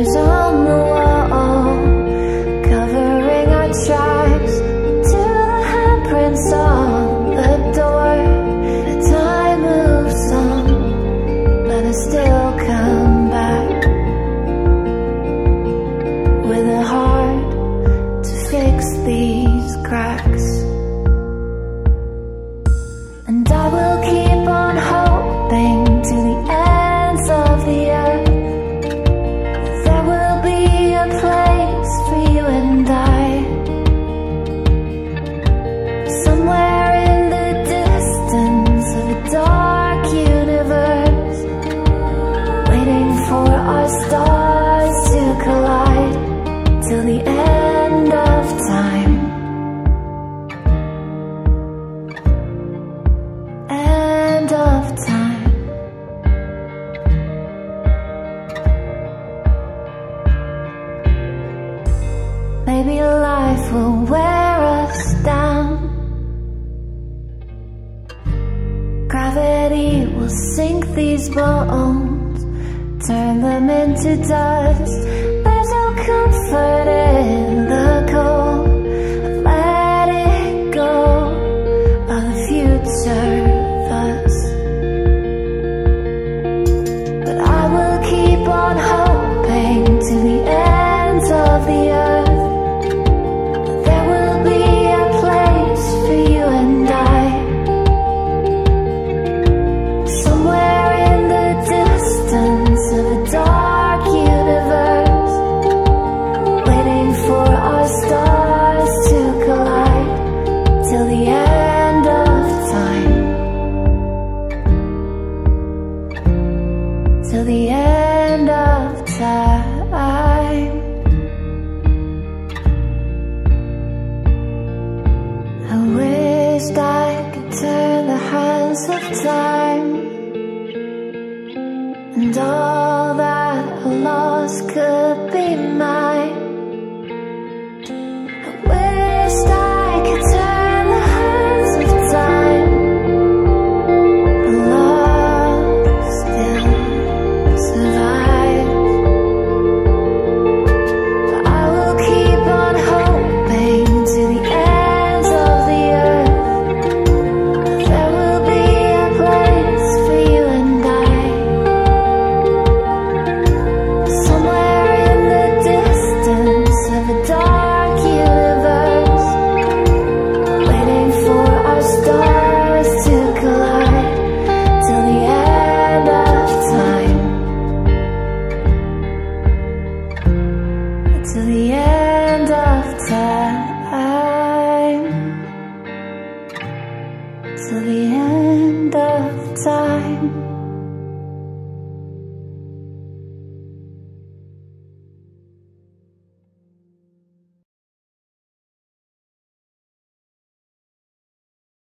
pictures on the wall, covering our tracks to the handprints on the door. The time moves on, but I still come back with a heart to fix these cracks. And I will keep on hoping to the ends of the earth there will be a place for you and I, somewhere in the distance of a dark universe, waiting for our stars to collide till the end of time. End of time. Maybe life will wear us down, gravity will sink these bones, turn them into dust. There's no comfort in the cold of letting go of the future thus. But I will keep on hoping to the ends of the earth there will be a place for you and I, somewhere in the distance of a dark universe, waiting for our stars to collide till the end of time. Till the end of time. I wished I could turn the hands of time, and all that I lost could be mine.